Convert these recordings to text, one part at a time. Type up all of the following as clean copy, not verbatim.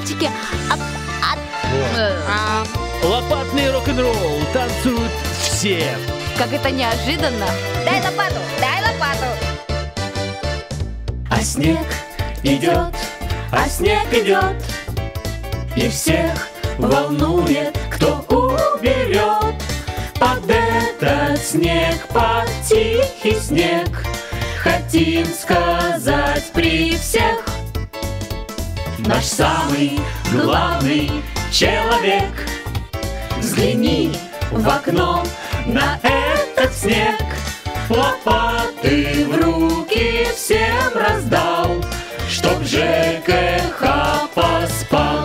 мальчики. Лопатный рок-н-ролл танцуют все. Как это неожиданно. Дай лопату, дай лопату. А снег идет, а снег идет, и всех волнует, кто уберет под этот снег, под тихий снег. Хотим сказать при всех: наш самый главный человек, взгляни в окно на этот снег. Лопаты в руки всем раздал, чтоб ЖКХ поспал.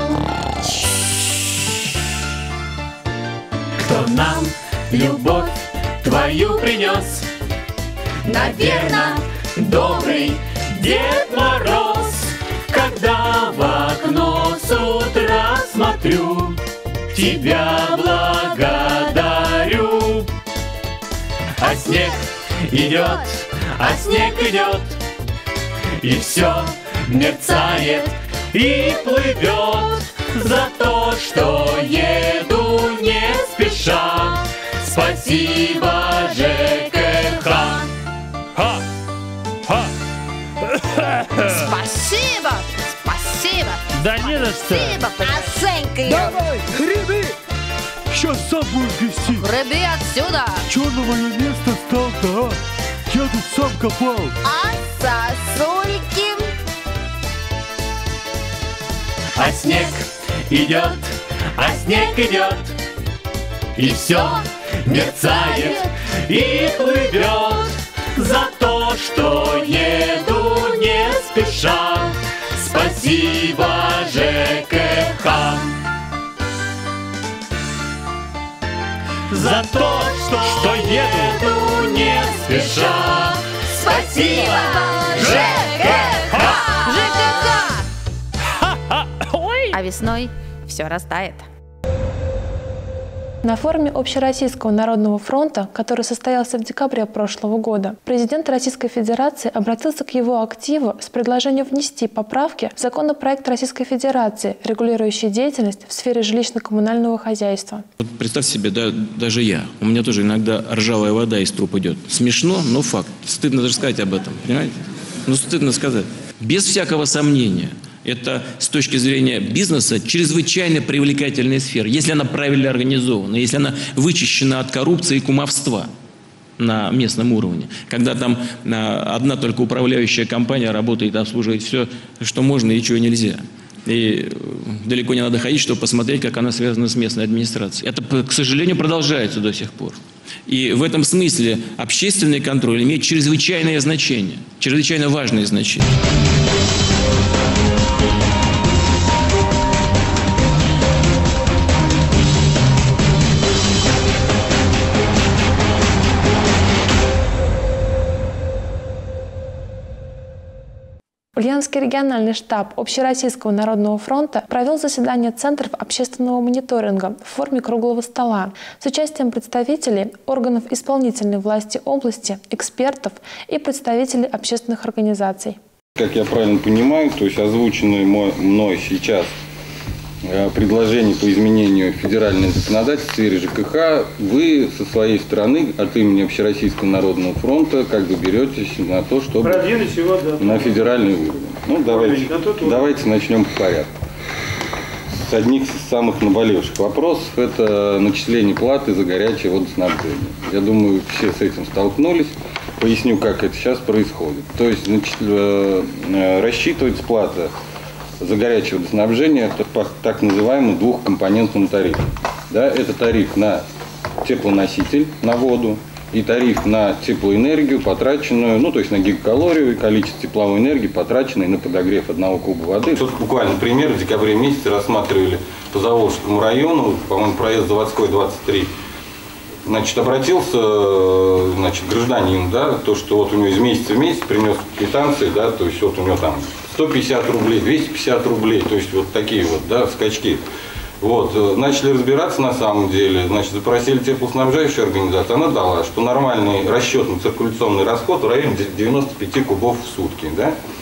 Кто нам любовь твою принес? Наверно, добрый Дед Мороз. Когда в окно с утра смотрю, тебя благодарю. А снег идет, а снег идет, и все мерцает и плывет. За то, что еду не спеша, спасибо ЖКХ. Ха! Ха! Спасибо, спасибо. Да не за что. Спасибо. А Женька, Давай, греби! Сейчас сам будешь грести. Греби отсюда. Чё на мое место стал-то, а? Я тут сам копал. а сосульки? А снег идет, а снег идет, и все мерцает и плывет. За то, что еду не спеша, спасибо ЖКХ. За то, что еду не спеша, спасибо ЖКХ. ЖКХ. Ой! А весной все растает. На форуме Общероссийского народного фронта, который состоялся в декабре прошлого года, президент Российской Федерации обратился к его активу с предложением внести поправки в законопроект Российской Федерации, регулирующий деятельность в сфере жилищно-коммунального хозяйства. Вот представьте себе, да, даже я. У меня тоже иногда ржавая вода из труб идет. Смешно, но факт. Стыдно даже сказать об этом, понимаете? Ну, стыдно сказать. Без всякого сомнения. Это с точки зрения бизнеса чрезвычайно привлекательная сфера, если она правильно организована, если она вычищена от коррупции и кумовства на местном уровне. Когда там одна только управляющая компания работает, обслуживает все, что можно и чего нельзя. И далеко не надо ходить, чтобы посмотреть, как она связана с местной администрацией. Это, к сожалению, продолжается до сих пор. И в этом смысле общественный контроль имеет чрезвычайное значение, чрезвычайно важное значение. Ульяновский региональный штаб Общероссийского народного фронта провел заседание центров общественного мониторинга в форме круглого стола с участием представителей органов исполнительной власти области, экспертов и представителей общественных организаций. Как я правильно понимаю, то есть озвученные мной сейчас предложения по изменению федерального законодательства в сфере ЖКХ, вы со своей стороны от имени Общероссийского народного фронта как бы беретесь на то, чтобы продвинуть его, да, на федеральный уровень. Ну, давайте начнем по порядку. С одних из самых наболевших вопросов – это начисление платы за горячее водоснабжение. Я думаю, все с этим столкнулись. Поясню, как это сейчас происходит. То есть рассчитывается плата за горячее водоснабжение по так называемому двухкомпонентному тарифу. Да, это тариф на теплоноситель, на воду, и тариф на теплоэнергию, потраченную, ну то есть на гигакалорию и количество тепловой энергии, потраченной на подогрев 1 куба воды. Тут буквально пример, в декабре месяце рассматривали по Заволжскому району, по-моему, проезд Заводской 23. Значит, обратился, гражданин, да, то, что вот у него из месяца в месяц принес квитанции, да, то есть вот у него там 150 рублей, 250 рублей, то есть вот такие вот, да, скачки. Вот, начали разбираться на самом деле, значит, запросили теплоснабжающую организацию, она дала, что нормальный расчетный циркуляционный расход в районе 95 кубов в сутки, да.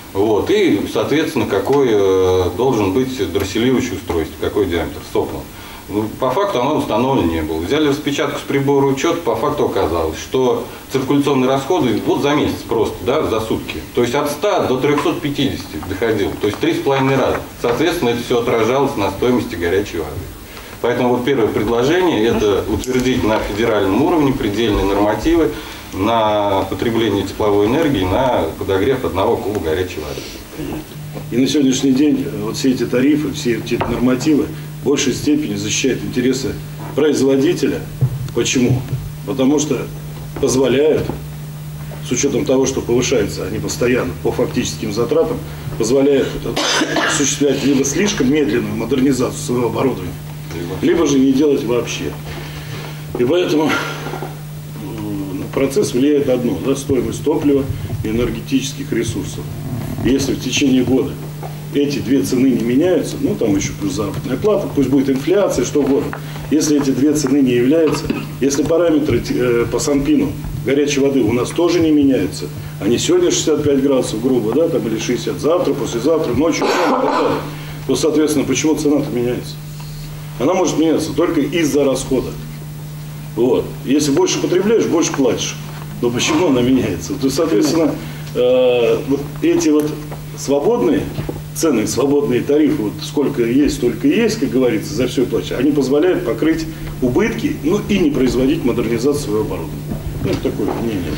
Вот, и, соответственно, какой должен быть дросселирующее устройство, какой диаметр сопла. Ну, по факту оно установлено не было. Взяли распечатку с прибора учета, по факту оказалось, что циркуляционные расходы вот за месяц просто, да, за сутки. То есть от 100 до 350 доходило, то есть 3,5 раза. Соответственно, это все отражалось на стоимости горячей воды. Поэтому вот первое предложение – это утвердить на федеральном уровне предельные нормативы на потребление тепловой энергии на подогрев 1 куба горячей воды. И на сегодняшний день вот все эти тарифы, все эти нормативы в большей степени защищают интересы производителя. Почему? Потому что позволяют, с учетом того, что повышаются они постоянно по фактическим затратам, позволяют осуществлять либо слишком медленную модернизацию своего оборудования, либо же не делать вообще. И поэтому на процесс влияет одно, да, стоимость топлива и энергетических ресурсов. И если в течение года эти две цены не меняются, ну там еще плюс заработная плата, пусть будет инфляция, что угодно. Если эти две цены не являются, если параметры по Санпину горячей воды у нас тоже не меняются, они сегодня 65 градусов грубо, да, там или 60, завтра, послезавтра, ночью, то, соответственно, почему цена-то меняется? Она может меняться только из-за расхода. Вот. Если больше потребляешь, больше платишь. Но почему она меняется? То есть, соответственно, вот эти вот свободные цены, свободные тарифы, вот сколько есть, столько и есть, как говорится, за все платишь, они позволяют покрыть убытки, ну и не производить модернизацию своего оборудования. Ну, это такое мнение.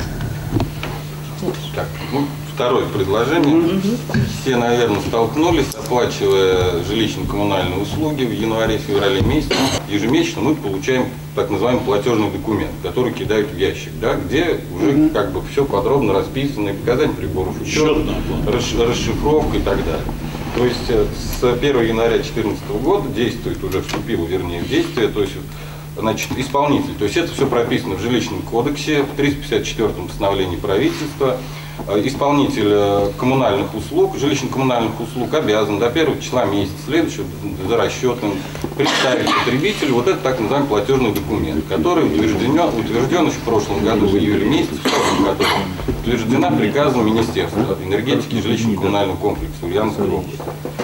Так, ну, второе предложение. Все, наверное, столкнулись, оплачивая жилищно-коммунальные услуги в январе-феврале месяце. Ежемесячно мы получаем так называемый платежный документ, который кидают в ящик, да, где уже как бы все подробно расписано, и показания приборов учета, расшифровка и так далее. То есть с 1 января 2014 года действует, уже вступил, вернее, в действие, то есть, значит, исполнитель. То есть это все прописано в жилищном кодексе, в 354-м постановлении правительства. Исполнитель коммунальных услуг, жилищно-коммунальных услуг обязан до 1 числа месяца следующего за расчетом представить потребителю вот этот так называемый платежный документ, который утвержден еще в прошлом году, в июле месяце, утверждена приказом Министерства энергетики и жилищно-коммунального комплекса Ульяновской области.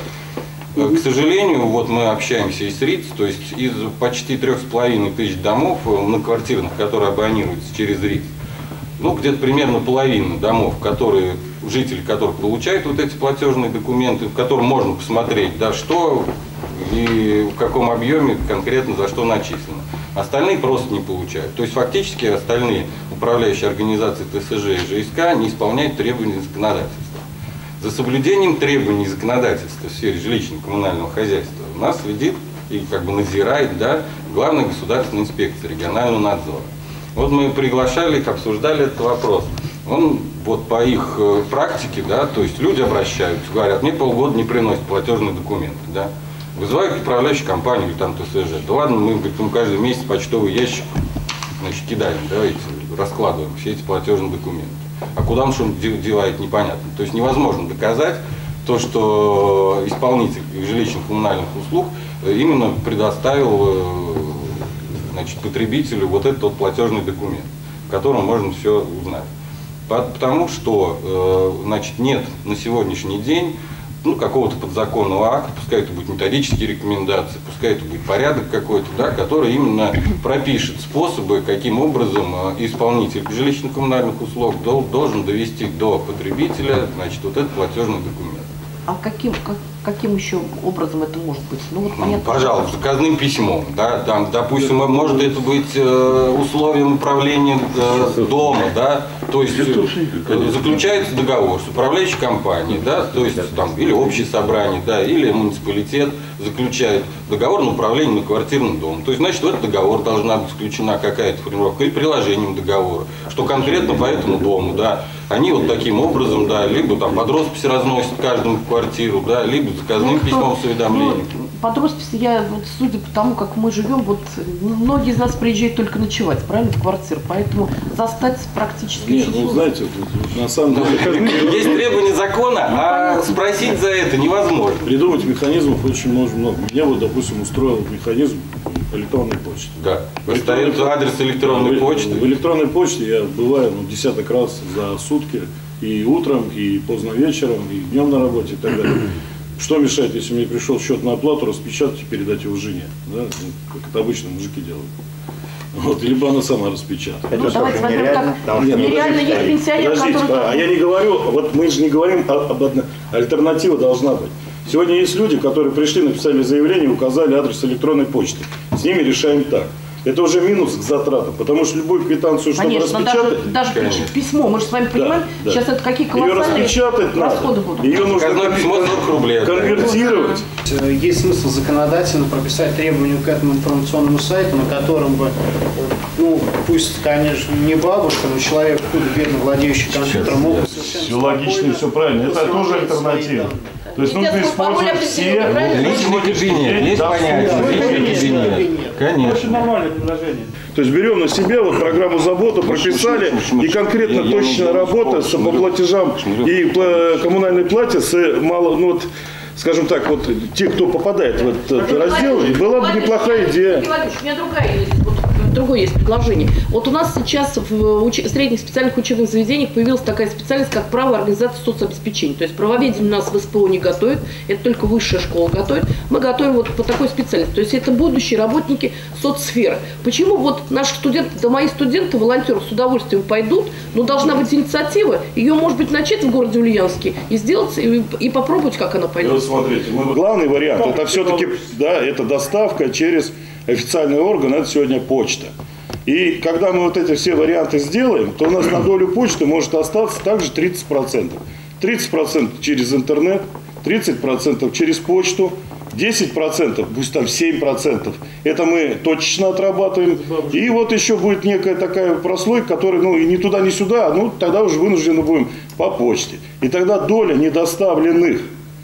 К сожалению, вот мы общаемся и с РИЦ, то есть из почти 3500 домов многоквартирных, которые абонируются через РИЦ, ну, где-то примерно половина домов, жители которых получают вот эти платежные документы, в котором можно посмотреть, да, что и в каком объеме конкретно за что начислено. Остальные просто не получают. То есть фактически остальные управляющие организации ТСЖ и ЖСК не исполняют требования законодательства. За соблюдением требований законодательства в сфере жилищно-коммунального хозяйства у нас следит и как бы надзирает, да, Главная государственная инспекция регионального надзора. Вот мы приглашали их, обсуждали этот вопрос. Он вот по их практике, да, то есть люди обращаются, говорят, мне полгода не приносят платежные документы, да. Вызывают управляющую компанию или там ТСЖ. Да ладно, мы, говорит, каждый месяц почтовый ящик, значит, кидаем, давайте, раскладываем все эти платежные документы. А куда он что девает, непонятно. То есть невозможно доказать то, что исполнитель жилищно-коммунальных услуг именно предоставил, значит, потребителю вот этот вот платежный документ, в котором можно все узнать. Потому что, значит, нет на сегодняшний день, ну, какого-то подзаконного акта, пускай это будут методические рекомендации, пускай это будет порядок какой-то, да, который именно пропишет способы, каким образом исполнитель жилищно-коммунальных услуг должен довести до потребителя, значит, вот этот платежный документ. А каким еще образом это может быть? Ну, вот понятно, пожалуйста, заказным письмом, да, там, допустим, может это быть условием управления дома, да, то есть заключается договор с управляющей компанией, да, то есть там или общее собрание, да, или муниципалитет заключает договор на управление многоквартирным домом. То есть, значит, в этот договор должна быть включена какая-то формулировка или приложением договора, что конкретно по этому дому, да, они вот таким образом, да, либо там под роспись разносят каждому квартиру, да, либо заказным письмом с уведомлением. Под роспись я, вот, судя по тому, как мы живем, вот многие из нас приезжают только ночевать, правильно, в квартиру, поэтому застать практически нет, ну, знаете, вот, на самом деле... Есть требования закона, а спросить за это невозможно. Придумать механизмов очень много. Меня вот, допустим, устроил механизм электронной почты. Да. Стоит адрес электронной почты. В электронной почте я бываю десяток раз за сутки, и утром, и поздно вечером, и днем на работе и так далее. Что мешает, если мне пришел счет на оплату, распечатать и передать его жене, да? Как это обычно мужики делают. Вот, либо она сама распечатает. Ну, давайте возьмем так. Нереально есть пенсионер, который... А я не говорю, вот мы же не говорим об одной. Альтернатива должна быть. Сегодня есть люди, которые пришли, написали заявление, указали адрес электронной почты. С ними решаем так. Это уже минус к затратам, потому что любую квитанцию, чтобы конечно, распечатать... даже письмо, мы же с вами понимаем, да. Сейчас это какие колоссальные расходы будут. Ее нужно конвертировать. Есть смысл законодательно прописать требования к этому информационному сайту, на котором бы, ну, пусть, конечно, не бабушка, но человек, бедно владеющий компьютером, мог совершенно все логично, все правильно. Это тоже альтернатива. То есть нужно использовать все личный кабинет. Есть понятие личный кабинет. Конечно. Очень нормальное предложение. То есть берем на себя вот программу заботы, прописали, и конкретно точная работа по платежам и коммунальной плате с мало, ну вот, скажем так, вот те, кто попадает в этот раздел, была бы неплохая идея. У меня другое есть предложение. Вот у нас сейчас в средних специальных учебных заведениях появилась такая специальность, как право организации соцобеспечения. То есть правоведение у нас в СПО не готовит, это только высшая школа готовит. Мы готовим вот по такой специальности. То есть это будущие работники соцсферы. Почему вот наши студенты, да мои студенты, волонтеры с удовольствием пойдут, но должна быть инициатива, ее, может быть, начать в городе Ульяновске и сделать, и попробовать, как она пойдет. Вот смотрите, главный вариант, это все-таки, да, это доставка через официальный орган, это сегодня почта. И когда мы вот эти все варианты сделаем, то у нас на долю почты может остаться также 30%. 30% через интернет, 30% через почту, 10%, пусть там 7%, это мы точечно отрабатываем. И вот еще будет некая такая прослойка, которая, ну, и ни туда, ни сюда, ну, тогда уже вынуждены будем по почте. И тогда доля недоставленных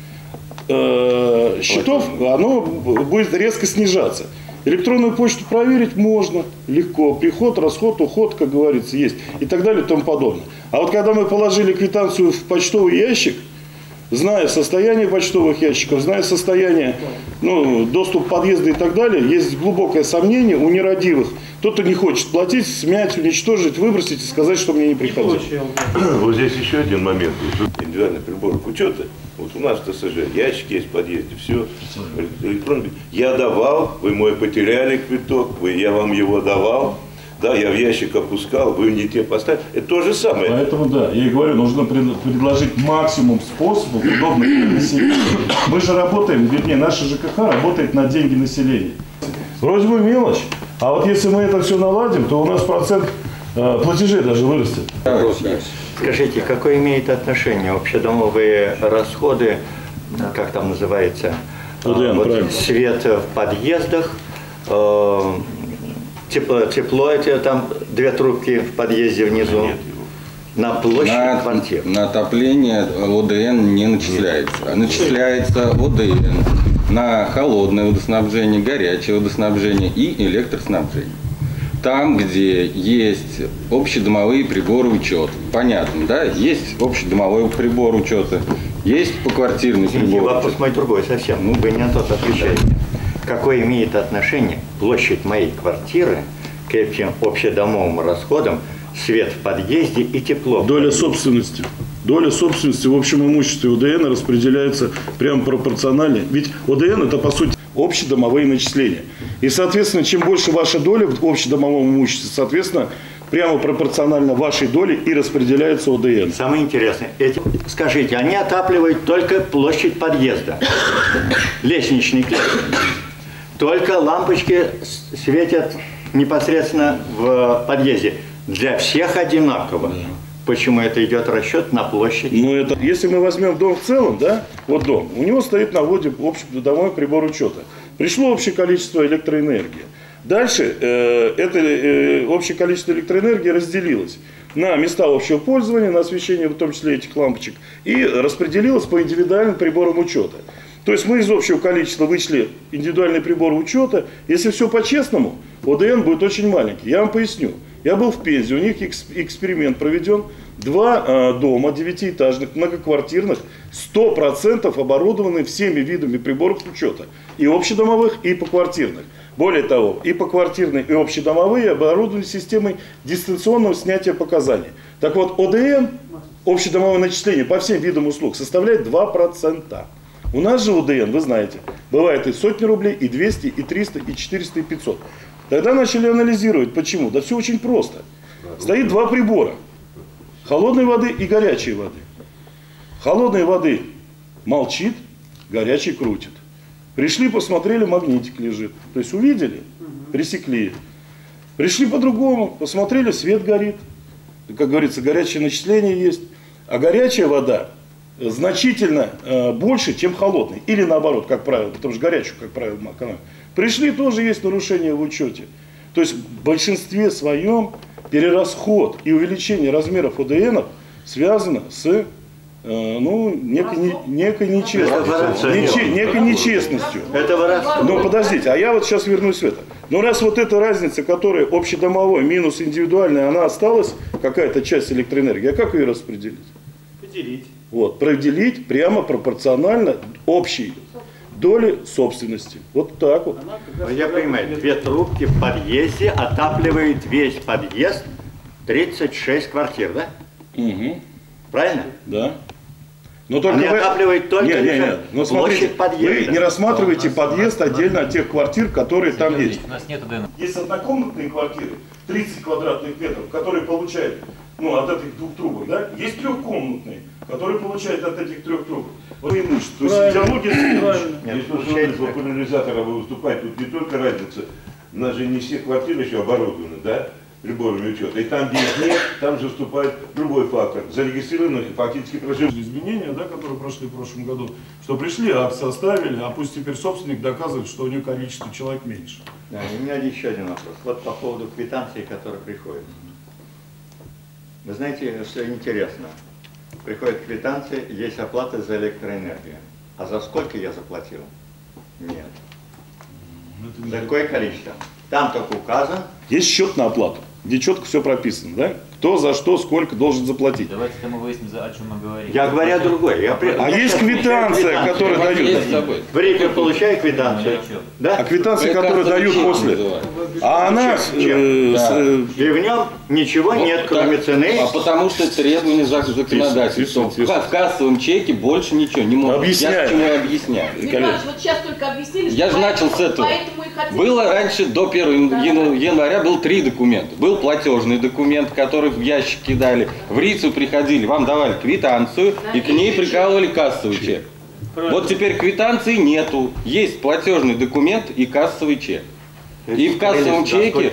счетов, оно будет резко снижаться. Электронную почту проверить можно легко. Приход, расход, уход, как говорится, есть. И так далее и тому подобное. А вот когда мы положили квитанцию в почтовый ящик, зная состояние почтовых ящиков, зная состояние, ну, доступ подъезда и так далее, есть глубокое сомнение у нерадивых. Кто-то не хочет платить, смять, уничтожить, выбросить и сказать, что мне не приходило. Вот здесь еще один момент. Индивидуальный прибор учета. Вот у нас в ТСЖ ящик есть в подъезде, все. Электронный. Я давал, вы мой потеряли квиток, я вам его давал. Да, я в ящик опускал, вы не те поставили. Это то же самое. Поэтому, да, я и говорю, нужно предложить максимум способов, удобных для населения. Мы же работаем, вернее, наша ЖКХ работает на деньги населения. Вроде бы мелочь, а вот если мы это все наладим, то у нас процент платежей даже вырастет. Скажите, какое имеет отношение общедомовые расходы, как там называется, вот свет в подъездах, тепло, это там 2 трубки в подъезде внизу, на площадь квартир. На отопление ОДН не начисляется, а начисляется ОДН на холодное водоснабжение, горячее водоснабжение и электроснабжение. Там, где есть общедомовые приборы учета, понятно, да, есть общедомовой прибор учета, есть поквартирный прибор. Вопрос мой другой совсем, вы не на тот отвечаете. Какое имеет отношение площадь моей квартиры к этим общедомовым расходам, свет в подъезде и тепло? Доля собственности. Доля собственности в общем имуществе ОДН распределяется прямо пропорционально. Ведь ОДН это по сути общедомовые начисления. И, соответственно, чем больше ваша доля в общедомовом имуществе, соответственно, прямо пропорционально вашей доле и распределяется ОДН. Самое интересное, скажите, они отапливают только площадь подъезда, лестничный клетч. Только лампочки светят непосредственно в подъезде. Для всех одинаково. Почему это идет расчет на площадь? Ну, это, если мы возьмем дом в целом, да, вот дом, у него стоит на вводе общедомовой прибор учета. Пришло общее количество электроэнергии. Дальше это общее количество электроэнергии разделилось на места общего пользования, на освещение, в том числе этих лампочек, и распределилось по индивидуальным приборам учета. То есть мы из общего количества вычли индивидуальные приборы учета. Если все по-честному, ОДН будет очень маленький. Я вам поясню. Я был в Пензе, у них эксперимент проведен. 2 дома 9-этажных, многоквартирных, 100% оборудованы всеми видами приборов учета. И общедомовых, и поквартирных. Более того, и поквартирные, и общедомовые оборудованы системой дистанционного снятия показаний. Так вот, ОДН общедомовое начисление по всем видам услуг составляет 2%. У нас же УДН, вы знаете, бывает и сотни рублей, и 200, и 300, и 400, и 500. Тогда начали анализировать, почему. Да все очень просто. Стоит два прибора. Холодной воды и горячей воды. Холодной воды молчит, горячей крутит. Пришли, посмотрели, магнитик лежит. То есть увидели, пресекли. Пришли по-другому, посмотрели, свет горит. Как говорится, горячее начисление есть. А горячая вода значительно больше, чем холодная. Или наоборот, как правило, потому что горячую, как правило, экономят. Пришли, тоже есть нарушения в учете. То есть в большинстве своем перерасход и увеличение размеров ОДН связано с некой нечестностью. Но подождите, а я вот сейчас вернусь в это. Но раз вот эта разница, которая общедомовой минус индивидуальная, она осталась, какая-то часть электроэнергии, а как ее распределить? Поделить. Вот, проделить прямо пропорционально общей доли собственности. Вот так вот. Я понимаю, две трубки в подъезде отапливает весь подъезд, 36 квартир, да? Угу. Правильно? Да. Но только они отапливают только Но смотрите, вы не рассматриваете подъезд отдельно от тех квартир, которые там есть. У нас нет ОДН. Есть однокомнатные квартиры, 30 квадратных метров, которые получают от этих двух трубок, да? Есть трехкомнатные, которые получают от этих трех трубок. Вот имущество. То есть идеология правильно. Если популяризатора вы выступаете, тут не только разница, у нас же не все квартиры еще оборудованы, да? Приборами учета. И там, где их нет, там же вступает другой фактор. Зарегистрированных и фактически проживших. Изменения, да, которые прошли в прошлом году, что пришли, акт составили, а пусть теперь собственник доказывает, что у него количество человек меньше. Да, и у меня еще один вопрос. Вот по поводу квитанции, которая приходит. Вы знаете, что интересно? Приходит квитанция, есть оплата за электроэнергию. А за сколько я заплатил? Нет. За какое количество? Там только указан. Есть счет на оплату, где четко все прописано, да? Кто за что, сколько должен заплатить. Давайте мы выясним, о чем мы говорим. Я говорю о другой. Есть квитанция, которую дают. В РИПе получаю квитанцию. Да? А квитанция, которую дают после. А она... И в нем ничего нет, кроме цены. А потому что требования законодательства. В кассовом чеке больше ничего не может. Объясняю. Я объясняю. Михаил, вот сейчас только объяснили, я же начал с этого. Было раньше, до 1 января, было 3 документа. Был платежный документ, который в ящик кидали. В РИЦу приходили, вам давали квитанцию, и к ней прикалывали кассовый чек. Вот теперь квитанции нету. Есть платежный документ и кассовый чек. И в кассовом чеке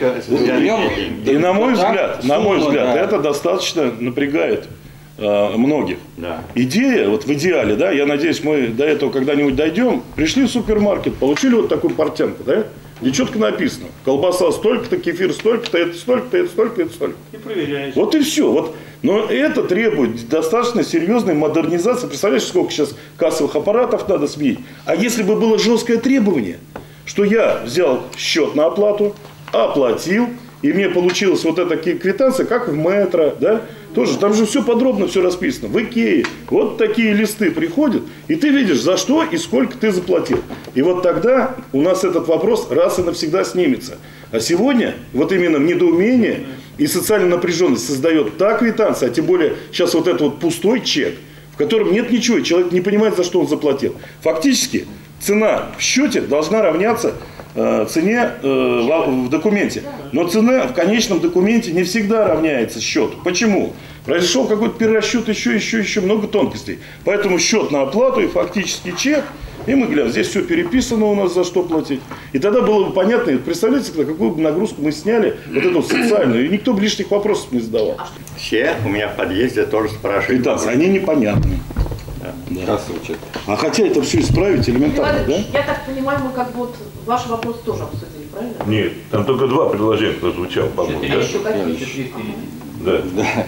и на мой взгляд, это достаточно напрягает многих. Да. Идея, вот в идеале, да, я надеюсь, мы до этого когда-нибудь дойдем, пришли в супермаркет, получили вот такую портянку, да, где четко написано, колбаса столько-то, кефир столько-то, это столько-то, это столько-то, это столько. И проверяешь. Вот и все. Вот. Но это требует достаточно серьезной модернизации. Представляешь, сколько сейчас кассовых аппаратов надо сменить? А если бы было жесткое требование, что я взял счет на оплату, оплатил, и мне получилась вот эта квитанция, как в метро, да? Тоже, там же все подробно, все расписано. В Икее вот такие листы приходят, и ты видишь, за что и сколько ты заплатил. И вот тогда у нас этот вопрос раз и навсегда снимется. А сегодня вот именно недоумение и социальная напряженность создает та квитанция, а тем более сейчас вот этот вот пустой чек, в котором нет ничего, и человек не понимает, за что он заплатил. Фактически цена в счете должна равняться цене в документе. Но цена в конечном документе не всегда равняется счету. Почему? Произошел какой-то перерасчет, еще много тонкостей. Поэтому счет на оплату и фактически чек. И мы глянем, здесь все переписано у нас, за что платить. И тогда было бы понятно, представляете, какую бы нагрузку мы сняли, вот эту социальную, и никто бы лишних вопросов не задавал. Все у меня в подъезде тоже спрашивают. Квитанции, они непонятны. Да. А хотя это все исправить элементарно, да? Я так понимаю, мы как бы вот ваш вопрос тоже обсудили, правильно? Нет, там только 2 предложения прозвучало, по-моему. Да? Еще какие? Да.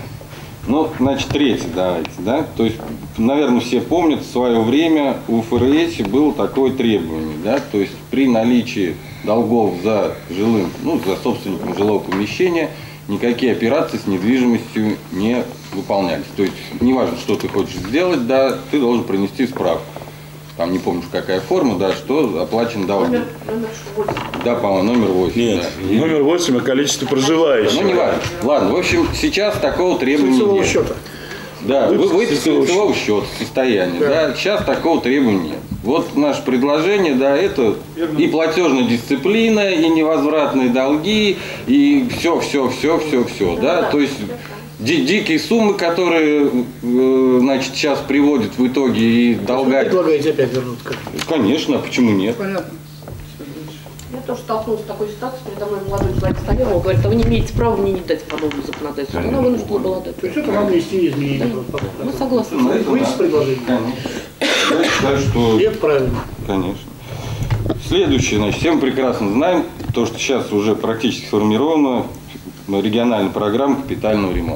Ну, значит, третий давайте, да? То есть, наверное, все помнят, в свое время у ФРС было такое требование, да? То есть, при наличии долгов за жилым, за собственником жилого помещения, никакие операции с недвижимостью не выполнялись. То есть, неважно, что ты хочешь сделать, да, ты должен принести справку. Там не помню, какая форма, да, что оплачен долг. Номер 8. Да, по-моему, номер 8. Нет, да. Номер 8 и количество проживающих. Ну, не важно. Ладно, в общем, сейчас такого требования нет. Счета. Да, выписка лицевого счета, состояние. Да. Сейчас такого требования нет. Вот наше предложение, да, это и платежная дисциплина, и невозвратные долги, и все, да, то есть дикие суммы, которые, значит, сейчас приводят в итоге и долга. Вы предлагаете опять вернуться? Конечно, а почему нет? Понятно. Я тоже столкнулась с такой ситуацией, передо мной молодой человек стоял, он говорит, а вы не имеете права мне не дать подобное законодательство. Она вынуждена была дать. То есть это надо вести изменения. Мы согласны. Выйти с предложением. Я считаю, что... Это правильно. Конечно. Следующее, значит, все мы прекрасно знаем, то, что сейчас уже практически сформирована региональная программа капитального ремонта.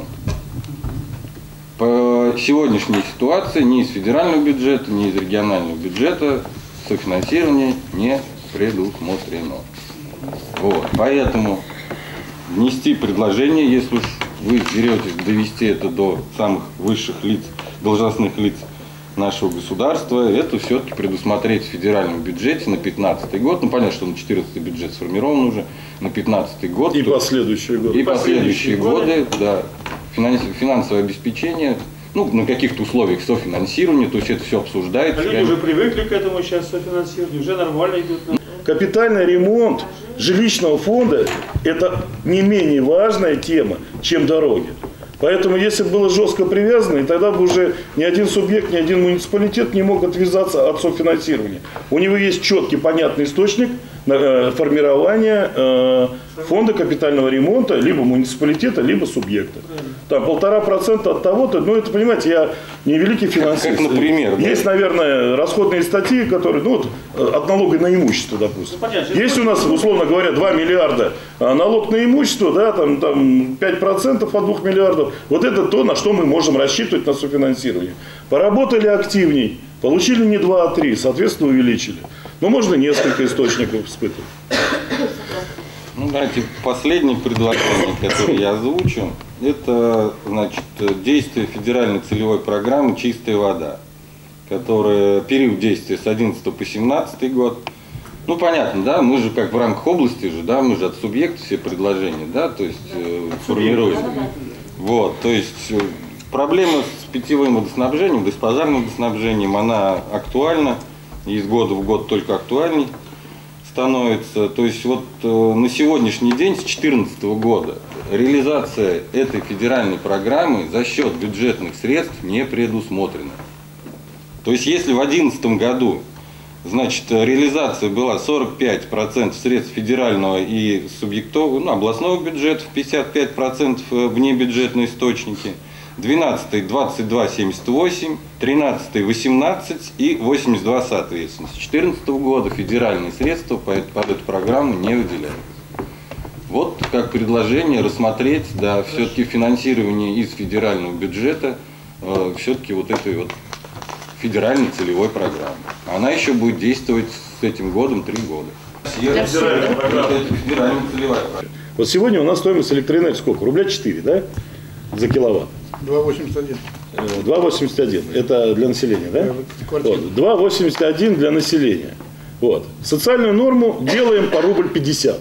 По сегодняшней ситуации ни из федерального бюджета, ни из регионального бюджета софинансирование не предусмотрено. Вот. Поэтому внести предложение, если уж вы беретесь довести это до самых высших лиц, должностных лиц нашего государства, это все-таки предусмотреть в федеральном бюджете на 2015 год. Ну, понятно, что на 2014 бюджет сформирован уже, на 2015 год. И последующие годы. И последующие годы, да. Финансовое обеспечение, ну, на каких-то условиях софинансирования, то есть это все обсуждается. Люди уже привыкли к этому сейчас софинансировать, уже нормально идут. Капитальный ремонт жилищного фонда – это не менее важная тема, чем дороги. Поэтому, если бы было жестко привязано, и тогда бы уже ни один субъект, ни один муниципалитет не мог отвязаться от софинансирования. У него есть четкий, понятный источник формирования фонда капитального ремонта либо муниципалитета, либо субъекта. Там 1,5% от того-то, ну это, понимаете, я не великий финансист. Как, например, есть, наверное, расходные статьи, которые, ну вот, от налога на имущество, допустим. Есть у нас, условно говоря, 2 миллиарда налог на имущество, да, там 5% от 2 миллиардов. Вот это то, на что мы можем рассчитывать на софинансирование. Поработали активней, получили не 2, а 3, соответственно, увеличили. Но можно несколько источников испытывать. Ну, давайте последнее предложение, которое я озвучу, это, значит, действие федеральной целевой программы «Чистая вода», которая период действия с 11 по 17 год. Ну, понятно, да, мы же как в рамках области же, да, мы же от субъекта все предложения, да, то есть формируем. Вот, то есть проблема с питьевым водоснабжением, да, с пожарным водоснабжением, она актуальна, и из года в год только актуальней становится. То есть вот на сегодняшний день, с 2014 года, реализация этой федеральной программы за счет бюджетных средств не предусмотрена. То есть если в 2011 году, значит, реализация была 45% средств федерального и субъектового, ну, областного бюджета, 55% внебюджетные источники, 12-й 22,78, 13-й 18 и 82 соответственно. С 2014 года федеральные средства под эту программу не выделяются. Вот как предложение рассмотреть, да, все-таки финансирование из федерального бюджета, все-таки вот этой вот федеральной целевой программы. Она еще будет действовать с этим годом 3 года. Федеральная программа. Это федеральная целевая программа. Вот сегодня у нас стоимость электроэнергии сколько? Рубля 4, да? За киловатт. 2,81. 2,81. Это для населения, да? Вот. 2,81 для населения. Вот. Социальную норму делаем по рубль 50.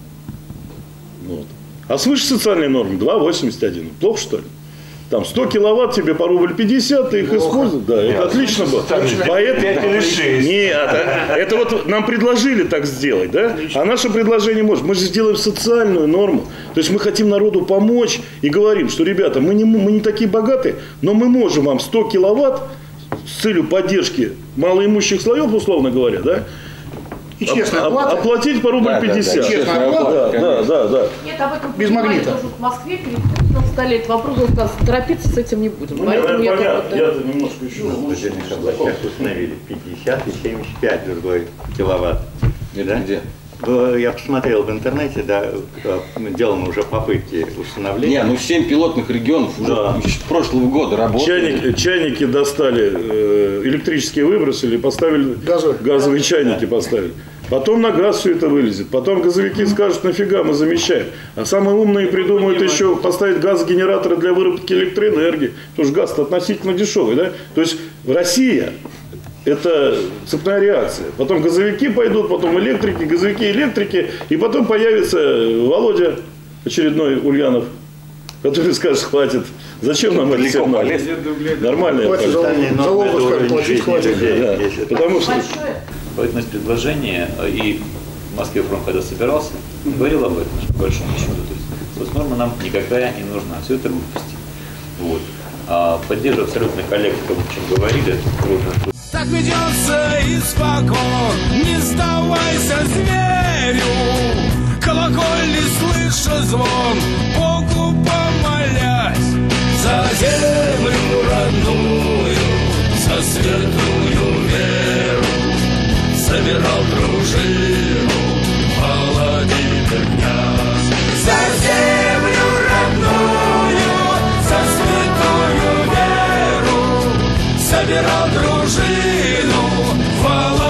Вот. А свыше социальной нормы 2,81. Плохо, что ли? Там 100 киловатт тебе по рубль 50, ты их используешь. Да, это отлично было. Поэтому... Нет, это вот нам предложили так сделать, да? А наше предложение может. Мы же сделаем социальную норму. То есть мы хотим народу помочь и говорим, что, ребята, мы не такие богатые, но мы можем вам 100 киловатт с целью поддержки малоимущих слоев, условно говоря, да? И честная оплата. Оплатить по рубль 50. Да, честная оплата. Да. Нет, об этом без магнита. тоже в Москве стали этот вопрос, он сказал, торопиться с этим не будем. Ну, поэтому я понятно, я-то немножко еще. В отдельных областях установили 50 и 75 другой киловатт. Это где? Я посмотрел в интернете, да, деланы уже попытки установления. Не, ну 7 пилотных регионов уже с прошлого года работали. Чайники достали, электрические выбросили, поставили газовые чайники поставили. Потом на газ все это вылезет. Потом газовики скажут, нафига мы замещаем. А самые умные придумают еще поставить газогенераторы для выработки электроэнергии. Потому что газ-то относительно дешевый, да? То есть Россия – это цепная реакция. Потом газовики пойдут, потом электрики, газовики, электрики. И потом появится Володя, очередной Ульянов, который скажет, хватит, Зачем нам это все надо? Нормально я потому что... Поэтому есть предложение, и в Москве фронт, когда собирался, говорил об этом, по большому счету. То есть соцнорма нам никакая не нужна. Все это глупости. Вот. Поддерживаю абсолютно коллег, о чем говорили, это трудно. Так ведется испокон, не сдавайся зверю. Колокольный слыша звон, Богу помолясь. За землю родную, за святую веру. Собирал дружину Владимир князь. За землю родную, за святую веру. Собирал дружину Владимир.